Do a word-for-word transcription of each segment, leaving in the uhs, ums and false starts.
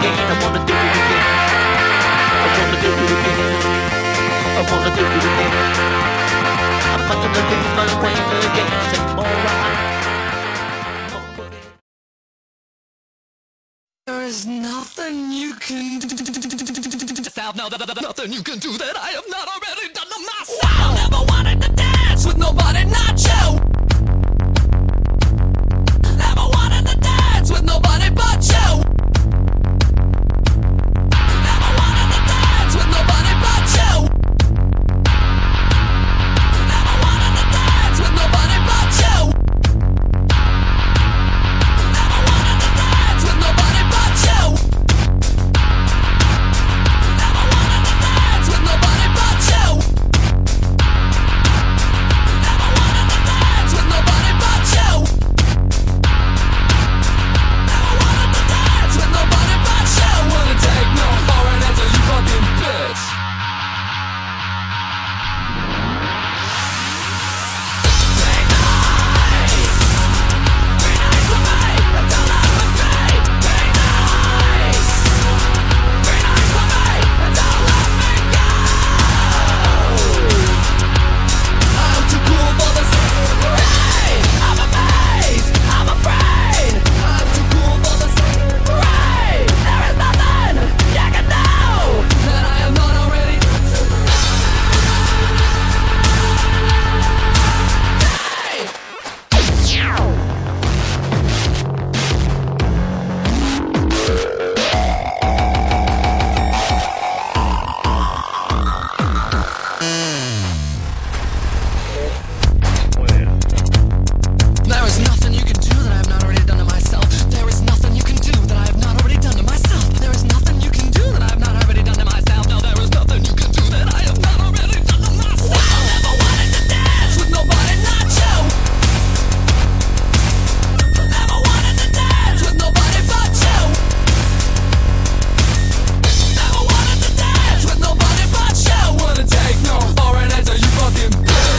again. I wanna do it again. I wanna do it again. I wanna do it again. I'm not gonna lose my way again. Take more ride. There is nothing you can do. No, nothing you can do that I have not already done to myself. Never wanted to dance with nobody, not you. Never wanted to dance with nobody but you. Never wanted to dance with nobody but you. Never wanted to dance with nobody but you. Never wanted to dance with nobody but you. Never wanted to dance with nobody but you. Never wanted to dance with nobody but you. Never wanted to dance with nobody but you. Wanna take no for an answer, you fucking bitch. Be nice. Be nice to me. Don't let me be. Be nice. Be nice to me. Don't let me go. I'm too cool for this. Hey, I'm amazed. I'm afraid. I'm too cool for this. Right. There is nothing you can do that I have not already. There is nothing you can do that I have not already done to myself. There is nothing you can do that I have not already done to myself. There is nothing you can do that I have not already done to myself. No, there is nothing you can do that I have not already done to myself. I never wanted to dance with nobody, not you. Never wanted to dance with nobody but you. Never wanted to dance with nobody but you. Wanna take no for an answer, you fucking bitch.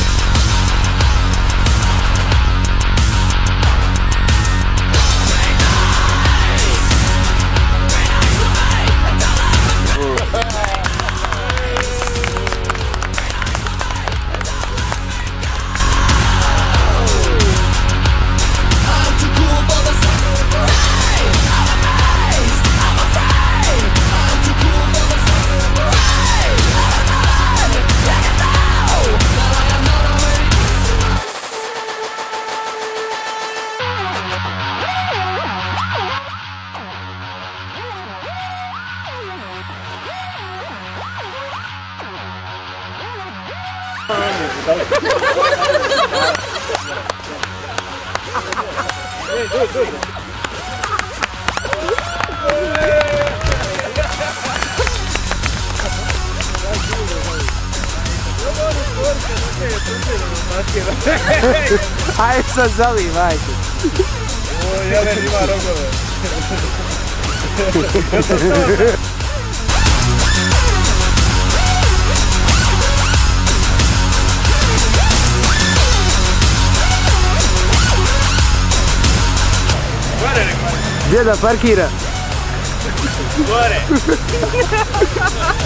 I'm too cool for this. Hey, I'm amazed. I'm afraid. I'm too cool for this. Hey, I'm not. You can know that I am not already. Aj sa zalívajte. Ja ne ima rogove. Gdje da parkira? Gore.